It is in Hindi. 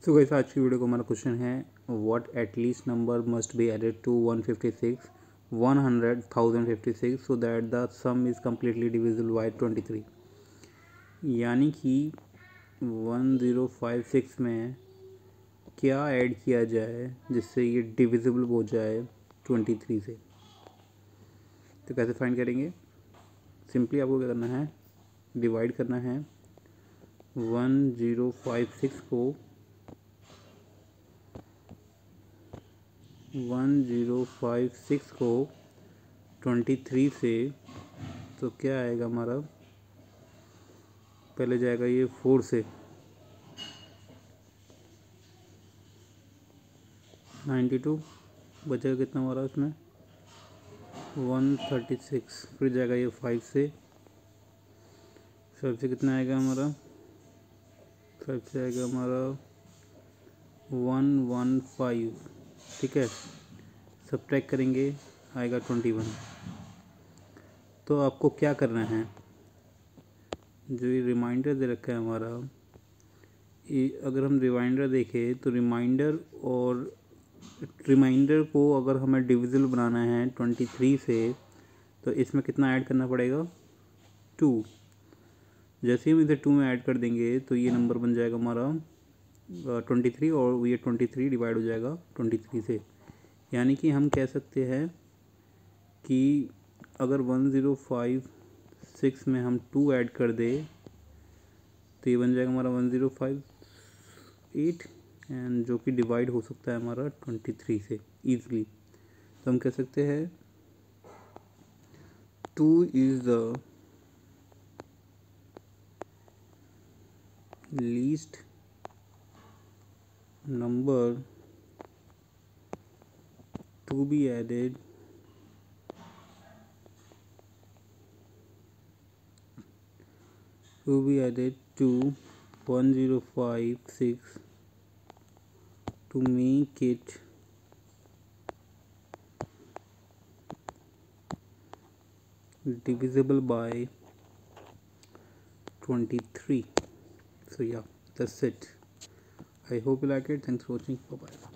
सो गाइस, आज की वीडियो को हमारा क्वेश्चन है what at least number must be added to 156 100,056 so that the sum is completely divisible by 23। यानी कि 1056 में क्या ऐड किया जाए जिससे ये डिविजिबल हो जाए 23 से। तो कैसे फाइंड करेंगे? सिंपली आपको क्या करना है, डिवाइड करना है 1056 को 23 से। तो क्या आएगा हमारा, पहले जाएगा ये 4 से 92, बचेगा कितना हमारा उसमें 136। फिर जाएगा ये 5 से, 5 से कितना आएगा हमारा, 5 से आएगा हमारा 115। ठीक है, सब्ट्रैक्ट करेंगे आएगा 21। तो आपको क्या करना है, जो ये रिमाइंडर दे रखा है हमारा, ये अगर हम रिमाइंडर देखें तो रिमाइंडर को अगर हमें डिविजिबल बनाना है 23 से, तो इसमें कितना ऐड करना पड़ेगा 2। जैसे ही हम इसे 2 में ऐड कर देंगे तो ये नंबर बन जाएगा हमारा 23 और ये 23 डिवाइड हो जाएगा 23 से। यानी कि हम कह सकते हैं कि अगर 1056 में हम 2 ऐड कर दे तो ये बन जाएगा हमारा 1058, एंड जो कि डिवाइड हो सकता है हमारा 23 से ईज़िली। तो हम कह सकते हैं 2 is the least number to be added to 1056 to make it divisible by 23. So yeah, that's it. I hope you like it. Thanks for watching. Bye bye.